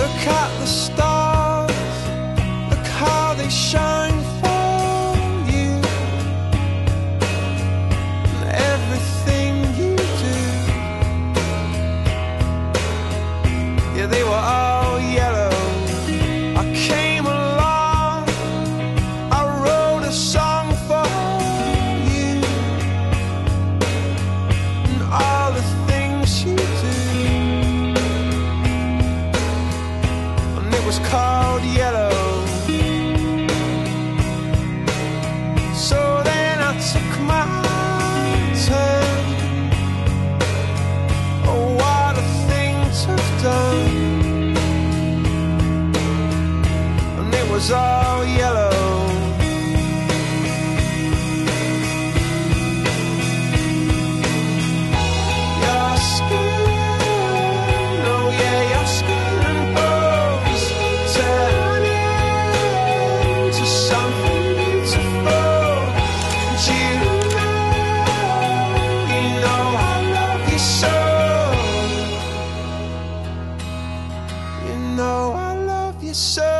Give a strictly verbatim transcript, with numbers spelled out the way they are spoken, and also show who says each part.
Speaker 1: Look at the stars, look how they shine for you, and everything you do. Yeah, they were all yellow. I came along, I wrote a song for you, and all the things you do. And it was called Yellow. So then I took my turn. Oh, what a thing to have done. And it was all yellow. Your skin, oh yeah, your skin and bones turn into something beautiful. And you know, you know I love you so. You know I love you so.